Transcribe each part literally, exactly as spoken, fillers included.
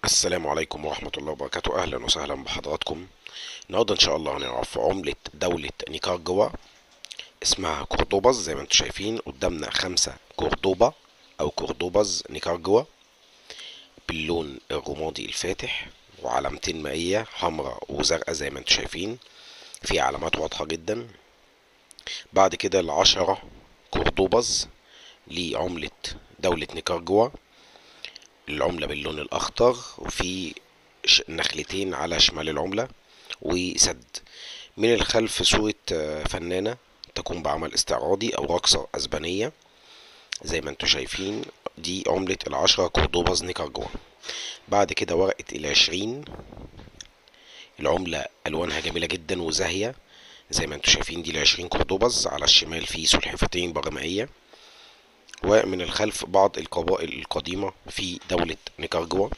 السلام عليكم ورحمة الله وبركاته. أهلا وسهلا بحضراتكم. النهاردة إن شاء الله هنعرف عملة دولة نيكاراجوا، اسمها كوردوباز. زي ما انتم شايفين قدامنا خمسة كوردوبا أو كوردوباز نيكاراجوا باللون الرمادي الفاتح، وعلامتين مائية حمراء وزرقاء زي ما انتم شايفين، في علامات واضحة جدا. بعد كده العشرة كوردوباز لعملة دولة نيكاراجوا، العملة باللون الأخضر، وفي ش- نخلتين على شمال العملة وسد. من الخلف صورة آه، فنانة تقوم بعمل استعراضي أو رقصة أسبانية زي ما انتم شايفين. دي عملة العشرة كوردوباز نيكاراجوا. بعد كده ورقة العشرين، العملة ألوانها جميلة جدا وزاهية زي ما انتم شايفين. دي العشرين كوردوباز، على الشمال في سلحفتين برمائية، ومن الخلف بعض القبائل القديمة في دولة نيكاراجوا.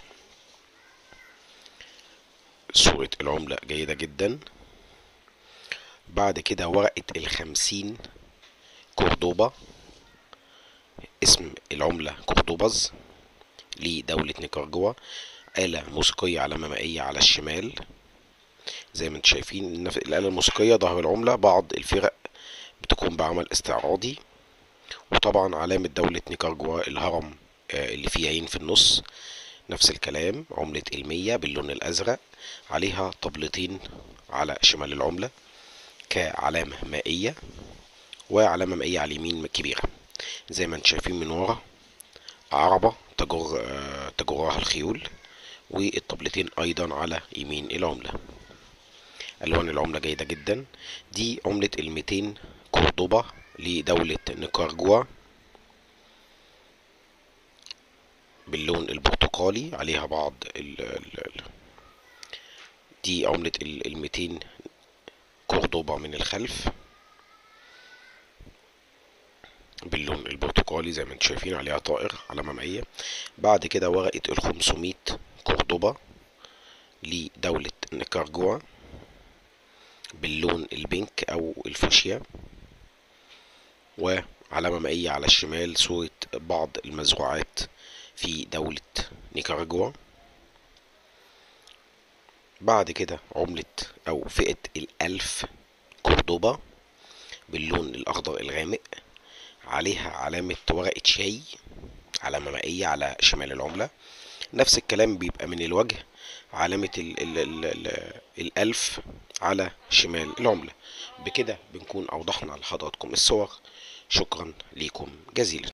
صورة العملة جيدة جدا. بعد كده ورقة الخمسين كوردوبا، اسم العملة كوردوباز لدولة نيكاراجوا. آلة موسيقية علامة مائية على الشمال زي ما انتم شايفين. الآلة الموسيقية ظهر العملة، بعض الفرق بتقوم بعمل استعراضي، وطبعا علامة دولة نيكاراجوا الهرم آه، اللي فيه عين في النص. نفس الكلام عملة المية باللون الأزرق، عليها طبلتين على شمال العملة كعلامة مائية، وعلامة مائية على اليمين كبيرة زي ما انتم شايفين. من ورا عربة تجر آه، تجرها الخيول، والطبلتين أيضا على يمين العملة. ألوان العملة جيدة جدا. دي عملة الميتين كوردوبا لدولة نيكاراجوا باللون البرتقالي، عليها بعض ال ال دي عملة الميتين كوردوبا من الخلف باللون البرتقالي زي ما انتم شايفين، عليها طائر علامة مائية. بعد كده ورقة الخمسمية كوردوبا لدولة نيكاراجوا باللون البينك أو الفوشيا، وعلامة مائية على الشمال صورة بعض المزروعات في دولة نيكاراجوا. بعد كده عملة أو فئة الألف كوردوبا باللون الأخضر الغامق، عليها علامة ورقة شاي، علامة مائية على شمال العملة. نفس الكلام بيبقى من الوجه، علامة ال ال ال ال الألف على شمال العملة. بكده بنكون أوضحنا لحضراتكم الصور. شكرا ليكم جزيلا.